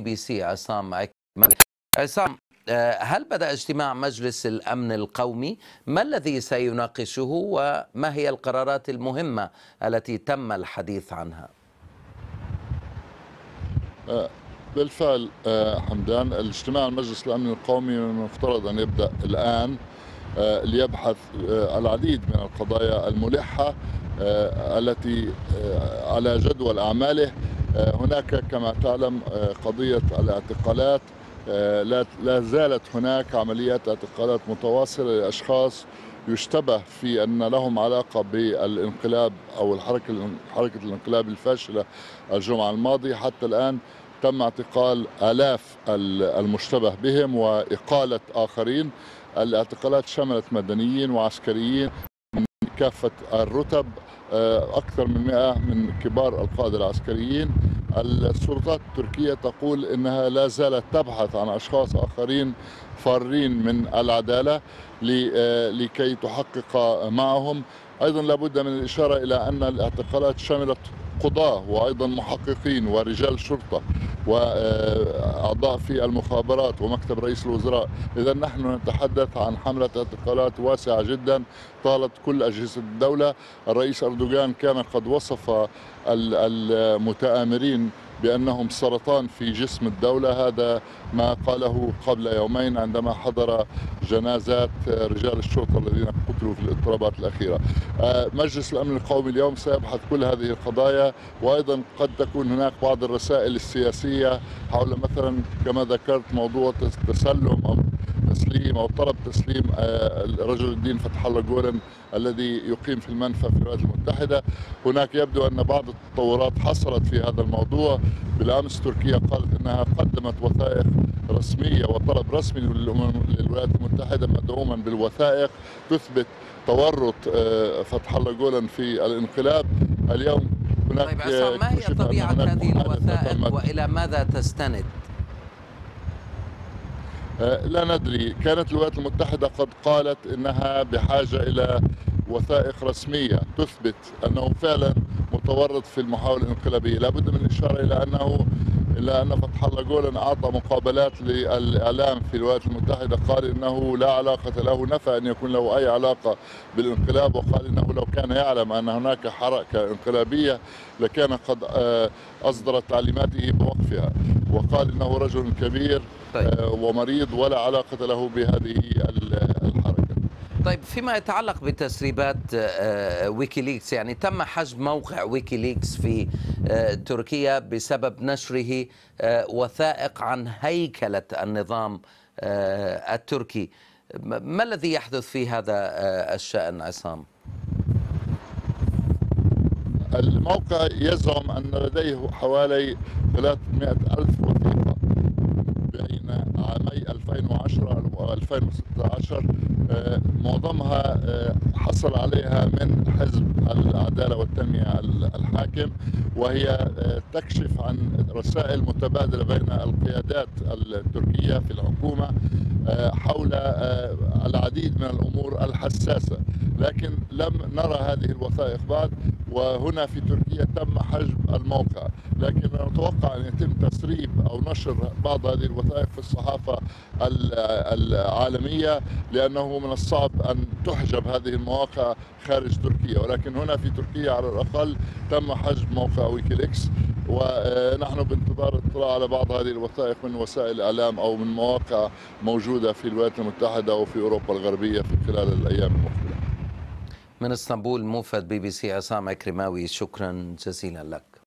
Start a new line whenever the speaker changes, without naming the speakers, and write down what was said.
BBC عصام، هل بدأ اجتماع مجلس الأمن القومي؟ ما الذي سيناقشه وما هي القرارات المهمة التي تم الحديث عنها؟
بالفعل حمدان، الاجتماع المجلس الأمن القومي من المفترض أن يبدأ الآن ليبحث العديد من القضايا الملحة التي على جدول أعماله. هناك كما تعلم قضية الاعتقالات. لا زالت هناك عمليات اعتقالات متواصلة لأشخاص يشتبه في أن لهم علاقة بالانقلاب أو حركة الانقلاب الفاشلة الجمعة الماضية. حتى الآن تم اعتقال آلاف المشتبه بهم وإقالة آخرين. الاعتقالات شملت مدنيين وعسكريين من كافة الرتب، أكثر من 100 من كبار القادة العسكريين. السلطات التركية تقول إنها لا زالت تبحث عن أشخاص آخرين فارين من العدالة لكي تحقق معهم. أيضا لابد من الإشارة إلى أن الاعتقالات شملت قضاة وأيضا محققين ورجال شرطة وأعضاء في المخابرات ومكتب رئيس الوزراء. إذا نحن نتحدث عن حملة اعتقالات واسعة جدا طالت كل أجهزة الدولة. الرئيس أردوغان كان قد وصف المتآمرين بأنهم سرطان في جسم الدولة، هذا ما قاله قبل يومين عندما حضر جنازات رجال الشرطة الذين قتلوا في الاضطرابات الأخيرة. مجلس الأمن القومي اليوم سيبحث كل هذه القضايا، وأيضا قد تكون هناك بعض الرسائل السياسية حول مثلا كما ذكرت موضوع تسلم أو تسليم أو طلب تسليم رجل الدين فتح الله جولن الذي يقيم في المنفى في الولايات المتحدة. هناك يبدو أن بعض التطورات حصلت في هذا الموضوع. بالأمس تركيا قالت أنها قدمت وثائق رسمية وطلب رسمي للولايات المتحدة مدعوما بالوثائق تثبت تورط فتح الله جولن في الانقلاب. اليوم هناك
طيب عصام، ما هي طبيعة هذه الوثائق وإلى ماذا تستند؟
لا ندري. كانت الولايات المتحدة قد قالت إنها بحاجة إلى وثائق رسمية تثبت أنه فعلا متورط في المحاولة الانقلابية. لابد من الإشارة إلى أن فتح الله جولن أعطى مقابلات للإعلام في الولايات المتحدة، قال إنه لا علاقة له، نفى أن يكون له أي علاقة بالانقلاب، وقال إنه لو كان يعلم أن هناك حركة انقلابية لكان قد أصدر تعليماته بوقفها، وقال إنه رجل كبير ومريض ولا علاقة له بهذه الحركة.
طيب، فيما يتعلق بتسريبات ويكيليكس، يعني تم حجب موقع ويكيليكس في تركيا بسبب نشره وثائق عن هيكلة النظام التركي. ما الذي يحدث في هذا الشأن عصام؟
الموقع يزعم أن لديه حوالي 300 ألف وثيقة بين عامي 2010 و 2016. معظمها حصل عليها من حزب العدالة والتنمية الحاكم، وهي تكشف عن رسائل متبادلة بين القيادات التركية في الحكومة حول العديد من الأمور الحساسة، لكن لم نرى هذه الوثائق بعد. وهنا في تركيا تم حجب الموقع، لكن نتوقع أن يتم تسريب أو نشر بعض هذه الوثائق في الصحافة العالمية، لأنه من الصعب أن تحجب هذه المواقع خارج تركيا. ولكن هنا في تركيا على الأقل تم حجب موقع ويكيليكس، ونحن بانتظار الاطلاع على بعض هذه الوثائق من وسائل الإعلام أو من مواقع موجودة في الولايات المتحدة وفي أوروبا الغربية في خلال الأيام المقبلة.
من اسطنبول موفد BBC عصام عكرماوي، شكرا جزيلا لك.